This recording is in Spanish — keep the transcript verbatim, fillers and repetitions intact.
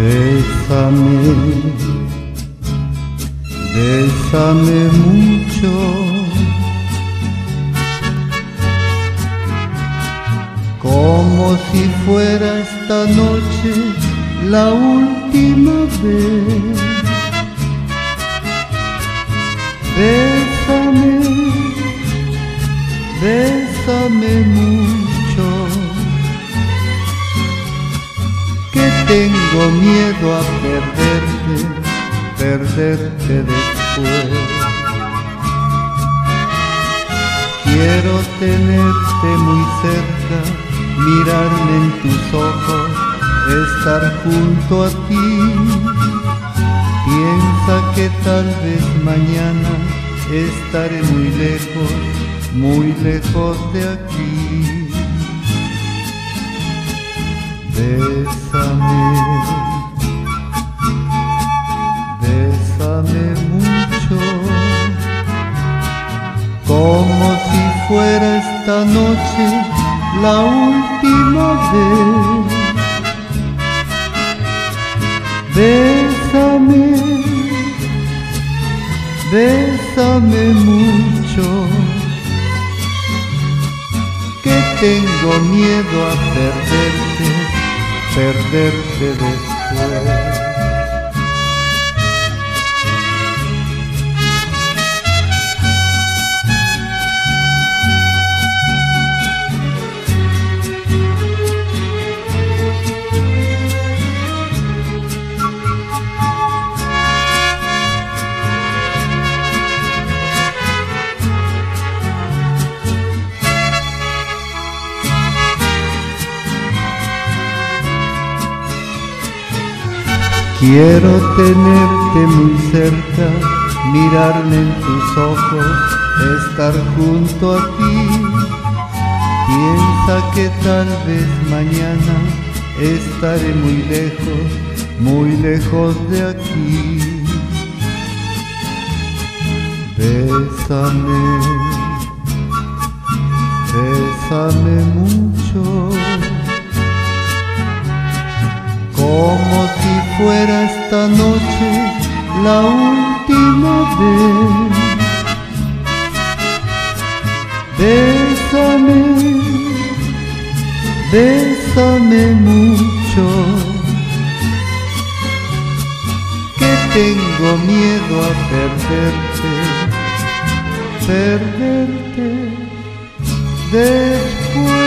Bésame, bésame mucho, como si fuera esta noche la última vez. Bésame, bésame mucho, que tengo miedo a perderte, perderte después. Quiero tenerte muy cerca, mirarme en tus ojos, estar junto a ti. Piensa que tal vez mañana estaré muy lejos, muy lejos de aquí. Bésame, bésame mucho, como si fuera esta noche la última vez. Bésame, bésame mucho, que tengo miedo a perderte, perderte después. Quiero tenerte muy cerca, mirarme en tus ojos, estar junto a ti. Piensa que tal vez mañana estaré muy lejos, muy lejos de aquí. Bésame, bésame mucho, como si fuera esta noche la última vez. Bésame, bésame mucho, que tengo miedo a perderte, perderte después.